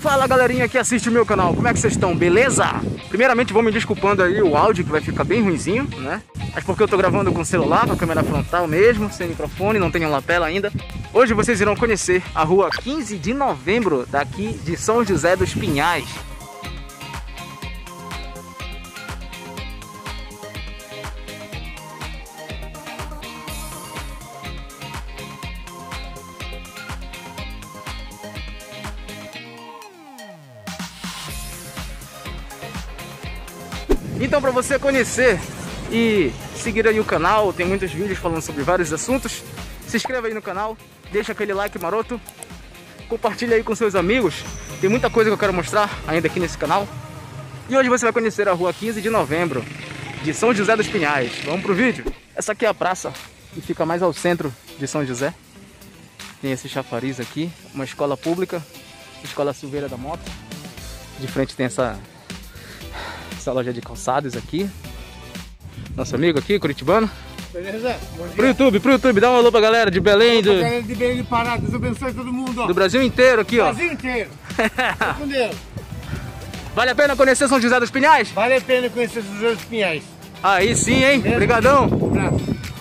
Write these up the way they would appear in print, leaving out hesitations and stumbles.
Fala galerinha que assiste o meu canal, como é que vocês estão? Beleza? Primeiramente vou me desculpando aí o áudio que vai ficar bem ruinzinho, né? Mas porque eu tô gravando com o celular, com a câmera frontal mesmo, sem microfone, não tenho lapela ainda. Hoje vocês irão conhecer a rua 15 de novembro daqui de São José dos Pinhais. Então, para você conhecer e seguir aí o canal, tem muitos vídeos falando sobre vários assuntos. Se inscreva aí no canal, deixa aquele like maroto, compartilha aí com seus amigos. Tem muita coisa que eu quero mostrar ainda aqui nesse canal. E hoje você vai conhecer a rua 15 de novembro de São José dos Pinhais. Vamos pro vídeo? Essa aqui é a praça que fica mais ao centro de São José. Tem esse chafariz aqui, uma escola pública, Escola Silveira da Mota. De frente tem essa loja de calçados aqui. Nosso amigo aqui, curitibano. Beleza? Bom dia. Pro YouTube, dá um alô pra galera de Belém. Galera de Belém de Pará, Deus abençoe todo mundo. Ó. Do Brasil inteiro aqui, ó. Brasil inteiro. Fica com Deus. Vale a pena conhecer São José dos Pinhais? Vale a pena conhecer São José dos Pinhais. Aí sim, hein? Obrigadão. Um abraço.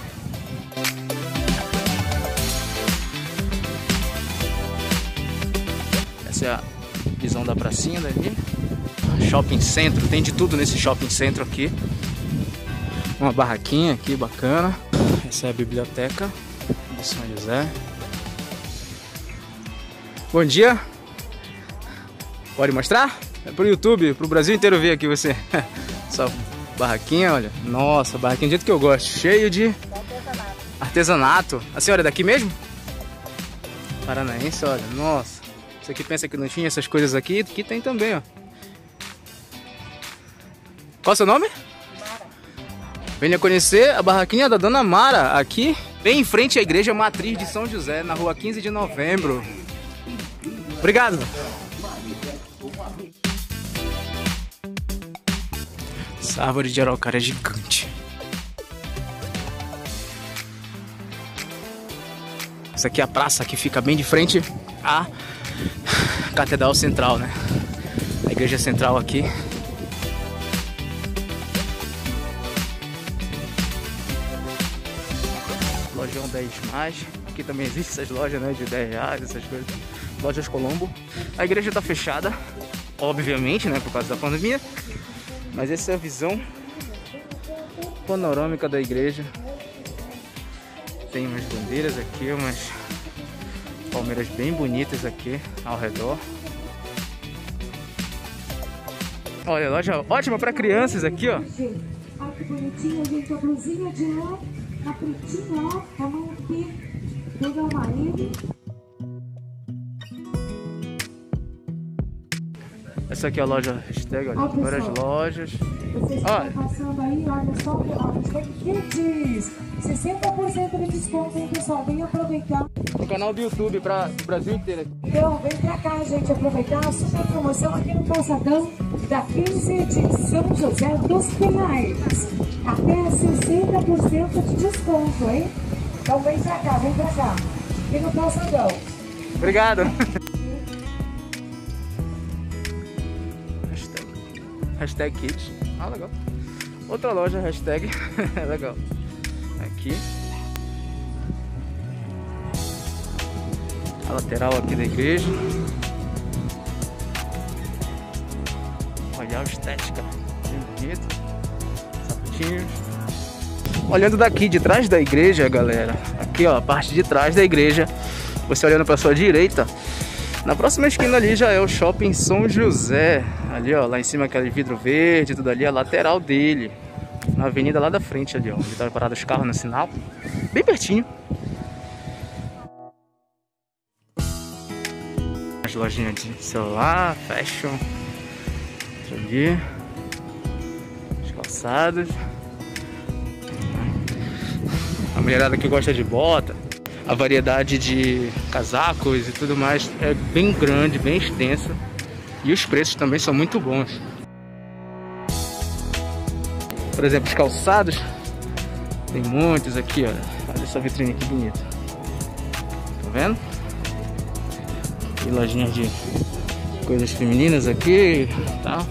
Essa é a visão da pracinha dali. Shopping centro, tem de tudo nesse shopping centro aqui. Uma barraquinha aqui bacana. Essa é a biblioteca de São José. Bom dia. Pode mostrar? É pro YouTube, pro Brasil inteiro ver aqui você. Essa barraquinha, olha. Nossa, barraquinha do jeito que eu gosto. Cheio de artesanato. A senhora é daqui mesmo? Paranaense, olha. Nossa. Você que pensa que não tinha essas coisas aqui, aqui tem também, ó. Qual é o seu nome? Mara. Venha conhecer a barraquinha da Dona Mara, aqui bem em frente à Igreja Matriz de São José, na rua 15 de novembro. Obrigado. Essa árvore de araucária é gigante. Essa aqui é a praça que fica bem de frente à Catedral Central, né? A Igreja Central aqui. Lojão 10 mais. Aqui também existem essas lojas, né, de 10 reais, essas coisas. Lojas Colombo. A igreja tá fechada, obviamente, né, por causa da pandemia. Mas essa é a visão panorâmica da igreja. Tem umas bandeiras aqui, umas palmeiras bem bonitas aqui ao redor. Olha, loja ótima para crianças aqui, ó. Olha que bonitinha, gente, a blusinha de lã. A pretinha, ó, tamanho aqui, do meu marido. Essa aqui é a loja hashtag, olha, várias lojas. Vocês estão passando aí, olha só, ó, hashtag Kids. 60% de desconto, hein, pessoal? Vem aproveitar. O canal do YouTube para o Brasil inteiro. Então, vem pra cá, gente, aproveitar a super promoção aqui no Calçadão da 15 de São José dos Pinhais. Até 60% de desconto, hein? Então vem pra cá, aqui no Calçadão. Obrigado. Hashtag Kids. Ah, legal. Outra loja, hashtag. Legal. Aqui. A lateral aqui da igreja. Olha a estética. Bem bonito. Sapatinhos. Olhando daqui de trás da igreja, galera. Aqui, ó, a parte de trás da igreja. Você olhando para sua direita. Na próxima esquina ali já é o Shopping São José. Ali, ó, lá em cima aquele vidro verde, tudo ali, a lateral dele. Na avenida lá da frente ali, ó, onde tá parado os carros no sinal. Bem pertinho. As lojinhas de celular, fashion. Ali. Os calçados. A mulherada que gosta de bota. A variedade de casacos e tudo mais é bem grande, bem extensa. E os preços também são muito bons. Por exemplo, os calçados. Tem muitos aqui, ó. Olha essa vitrine que bonita. Tá vendo? E lojinhas de Coisas femininas aqui, tá?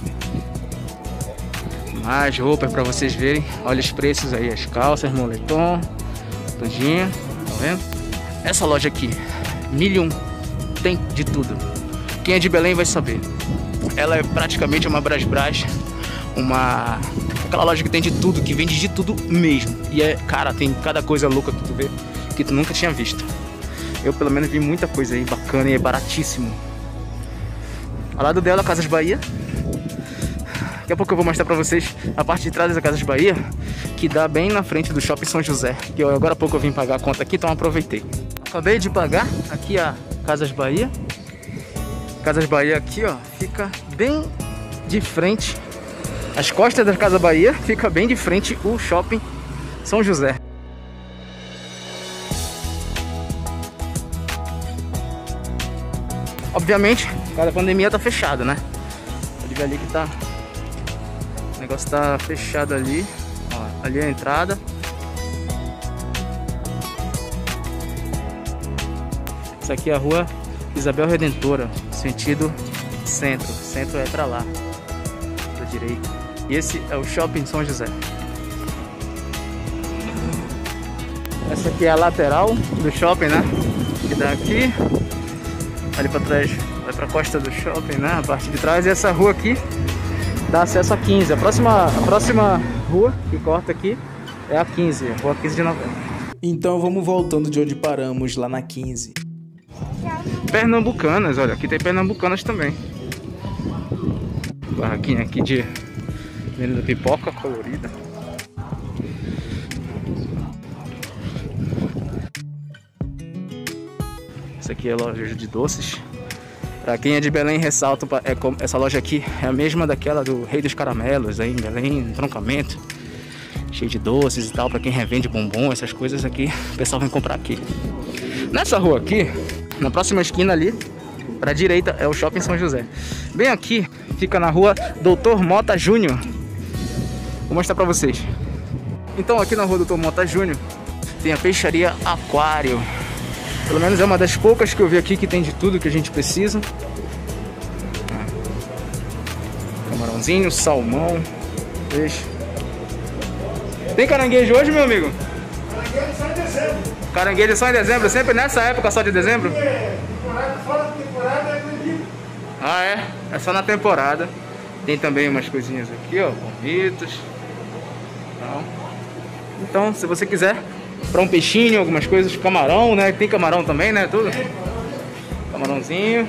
Mais roupas para vocês verem. Olha os preços aí, as calças, moletom, tudinho, tá vendo? Essa loja aqui, 1001, tem de tudo. Quem é de Belém vai saber. Ela é praticamente uma Brasbras, aquela loja que tem de tudo, que vende de tudo mesmo. E cara, tem cada coisa louca que tu vê, que tu nunca tinha visto. Eu pelo menos vi muita coisa aí bacana e é baratíssimo. Ao lado dela, Casas Bahia. Daqui a pouco eu vou mostrar pra vocês a parte de trás da Casas Bahia, que dá bem na frente do Shopping São José. Que agora há pouco eu vim pagar a conta aqui, então aproveitei. Acabei de pagar aqui a Casas Bahia. Casas Bahia aqui, ó, fica bem de frente. As costas da Casa Bahia fica bem de frente o Shopping São José. Obviamente, cada pandemia tá fechado, né? Pode ver ali que tá... O negócio tá fechado ali. Ó, ali é a entrada. Essa aqui é a rua Isabel Redentora, sentido centro. Centro é pra lá, pra direita. E esse é o Shopping São José. Essa aqui é a lateral do shopping, né? Que dá aqui. Ali pra trás, vai pra costa do shopping, né? A parte de trás. E essa rua aqui dá acesso a 15. A próxima rua que corta aqui é a 15, rua 15 de novembro. Então vamos voltando de onde paramos, lá na 15. Pernambucanas, olha, aqui tem Pernambucanas também. Barraquinha aqui de venda pipoca colorida. Essa aqui é a loja de doces. Pra quem é de Belém, ressalto, essa loja aqui é a mesma daquela do Rei dos Caramelos, aí em Belém, entroncamento. Cheio de doces e tal, pra quem revende bombom, essas coisas aqui, o pessoal vem comprar aqui. Nessa rua aqui, na próxima esquina ali, pra direita, é o Shopping São José. Bem aqui, fica na rua Dr. Mota Júnior. Vou mostrar pra vocês. Então aqui na rua Dr. Mota Júnior, tem a peixaria Aquário. Pelo menos é uma das poucas que eu vi aqui que tem de tudo que a gente precisa. Camarãozinho, salmão, peixe. Tem caranguejo hoje, meu amigo? Caranguejo só em dezembro. Caranguejo só em dezembro? Sempre nessa época só de dezembro? Fora da temporada é proibido. Ah, é? É só na temporada. Tem também umas coisinhas aqui, ó, palmitos. Então, se você quiser para um peixinho, algumas coisas, camarão, né? Tem camarão também, né? Tudo. Camarãozinho.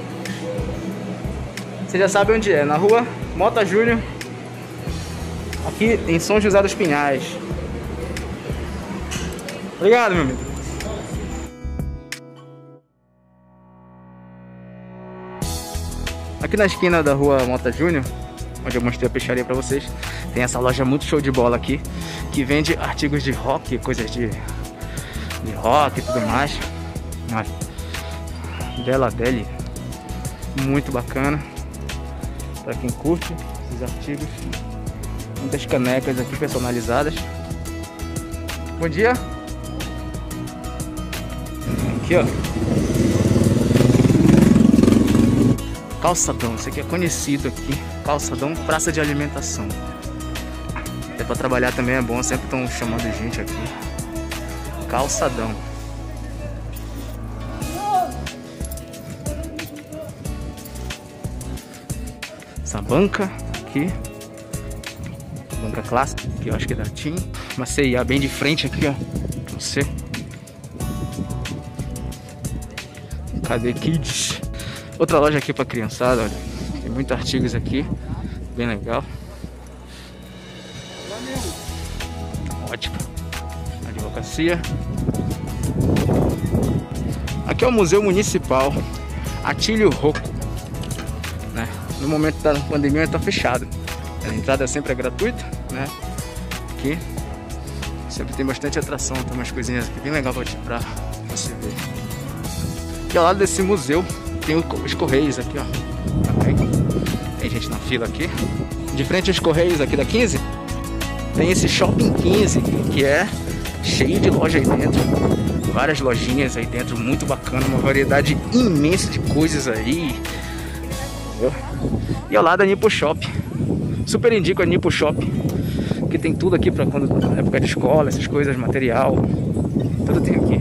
Você já sabe onde é, na rua Mota Júnior, aqui em São José dos Pinhais. Obrigado, meu amigo. Aqui na esquina da rua Mota Júnior, onde eu mostrei a peixaria pra vocês, tem essa loja muito show de bola aqui, que vende artigos de rock, coisas de rock e tudo mais. Bela Deli, muito bacana pra quem curte esses artigos. Muitas canecas aqui personalizadas. Bom dia. Aqui, ó, Calçadão, isso aqui é conhecido aqui. Calçadão, praça de alimentação. É pra trabalhar também, é bom, sempre estão chamando gente aqui. Calçadão. Essa banca aqui, banca clássica, que eu acho que é da TIM. Uma CIA bem de frente aqui, ó, pra você. Cadê Kids? Outra loja aqui pra criançada, olha. Tem muitos artigos aqui, bem legal. Ótimo. Advocacia. Aqui é o Museu Municipal Atílio Rocco, né? No momento da pandemia está fechado. A entrada sempre é gratuita, né? Aqui sempre tem bastante atração, tem umas coisinhas aqui bem legal pra você ver. E ao lado desse museu tem os Correios aqui, ó. Tem gente na fila aqui. De frente aos Correios aqui da 15, tem esse Shopping 15, que é cheio de loja aí dentro. Várias lojinhas aí dentro, muito bacana. Uma variedade imensa de coisas aí. entendeu? E ao lado a Nipo Shop. Super indico a Nipo Shop, que tem tudo aqui pra quando época de escola, essas coisas, material. Tudo tem aqui.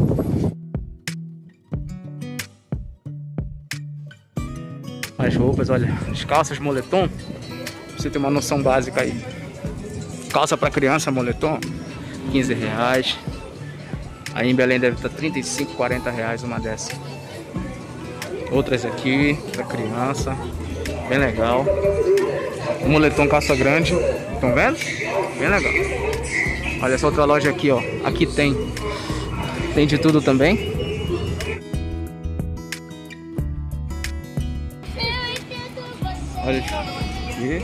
As roupas, olha, as calças moletom, pra você ter uma noção básica aí. Calça pra criança, moletom, R$15. Aí em Belém deve estar 35, 40 reais uma dessa. Outras aqui pra criança, bem legal. Um moletom calça grande, estão vendo? Bem legal. Olha essa outra loja aqui, ó. Aqui tem de tudo também. Olha aqui.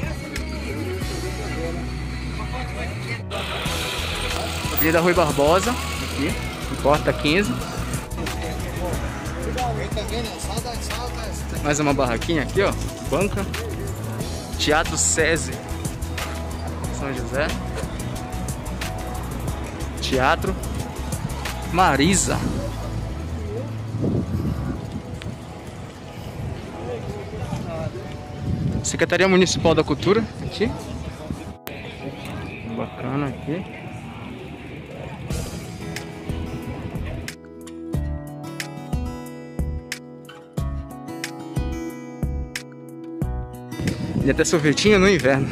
Avenida Rui Barbosa, aqui, porta 15. Mais uma barraquinha aqui, ó. Banca. Teatro SESI, São José. Teatro Marisa. Secretaria Municipal da Cultura, aqui. Bacana aqui. E até sorvetinho no inverno.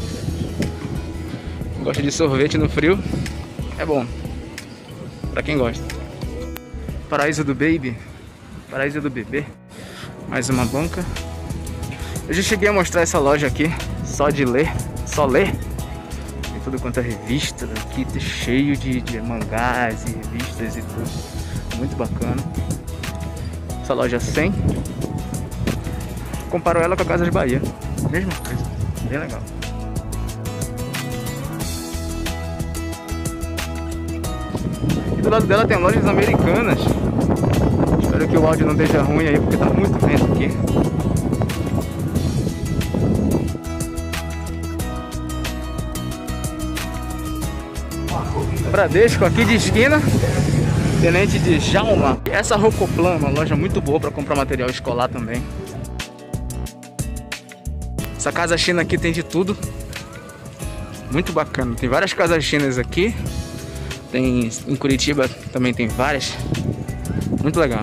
Gosta de sorvete no frio? É bom. Pra quem gosta. Paraíso do Baby. Paraíso do Bebê. Mais uma banca. Eu já cheguei a mostrar essa loja aqui. Só de ler. Só ler. Tem tudo quanto é revista. Aqui tá cheio de mangás e revistas e tudo. Muito bacana. Essa loja 100. Comparo ela com a Casas Bahia. Mesma coisa, bem legal. E do lado dela tem lojas americanas. Espero que o áudio não esteja ruim aí, porque tá muito vento aqui. Bradesco aqui de esquina, Tenente de Jalma. Essa Rocoplan é uma loja muito boa para comprar material escolar também. Essa casa china aqui tem de tudo. Muito bacana. Tem várias casas chinas aqui. Tem em Curitiba também tem várias. Muito legal.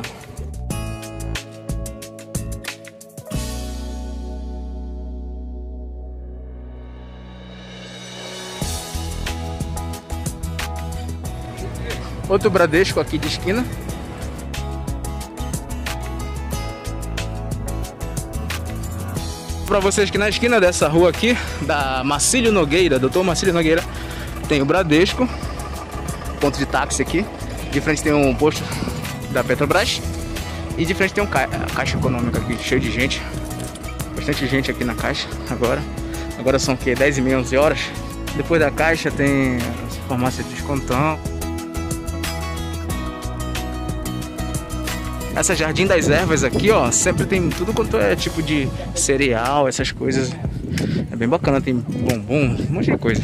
Outro Bradesco aqui de esquina. Para vocês que na esquina dessa rua aqui, da Marcílio Nogueira, Dr. Marcílio Nogueira, tem o Bradesco, ponto de táxi aqui. De frente tem um posto da Petrobras e de frente tem a Caixa Econômica aqui, cheio de gente. Bastante gente aqui na Caixa agora. Agora são o que? 10h30, 11 horas. Depois da Caixa tem a farmácia de descontão. Essa Jardim das Ervas aqui, ó, sempre tem tudo quanto é tipo de cereal, essas coisas. É bem bacana, tem bombom, um monte de coisa.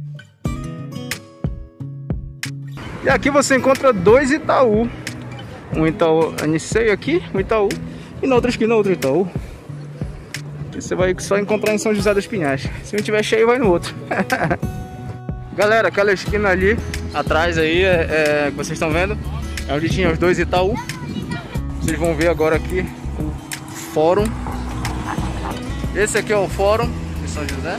E aqui você encontra dois Itaú. Um Itaú Aniceio aqui, um Itaú, e na outra esquina outro Itaú. Você vai só encontrar em São José dos Pinhais. Se não tiver cheio, vai no outro. Galera, aquela esquina ali atrás aí, que vocês estão vendo, é onde tinha os dois Itaú. Vocês vão ver agora aqui o fórum. Esse aqui é o fórum de São José.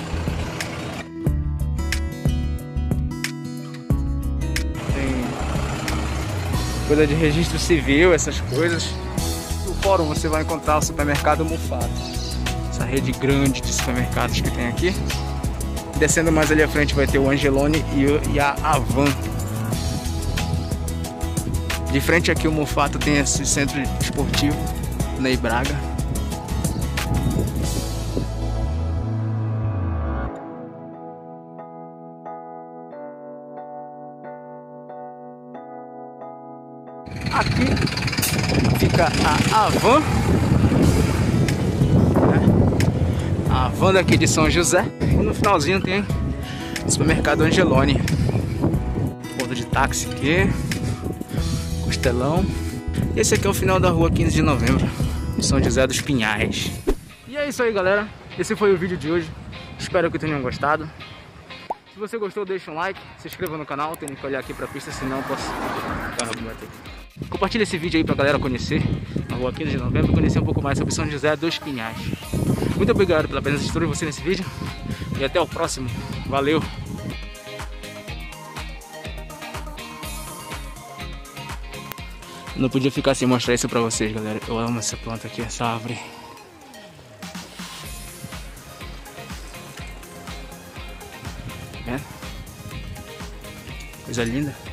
Tem coisa de registro civil, essas coisas. No fórum você vai encontrar o supermercado Mufato. Essa rede grande de supermercados que tem aqui. Descendo mais ali à frente vai ter o Angelone e a Avan. De frente aqui o Mufato tem esse centro esportivo, Ney Braga. Aqui fica a Avan, né? A Avan daqui de São José. E no finalzinho tem o supermercado Angelone. Ponto de táxi aqui. Costelão. Esse aqui é o final da rua 15 de novembro, em São José dos Pinhais. E é isso aí, galera. Esse foi o vídeo de hoje. Espero que tenham gostado. Se você gostou, deixa um like, se inscreva no canal. Tenho que olhar aqui pra pista, senão eu posso bater. Compartilha esse vídeo aí pra galera conhecer na rua 15 de novembro, conhecer um pouco mais sobre São José dos Pinhais. Muito obrigado pela presença de todos vocês nesse vídeo e até o próximo. Valeu! Não podia ficar sem mostrar isso pra vocês, galera. Eu amo essa planta aqui, essa árvore. Coisa linda.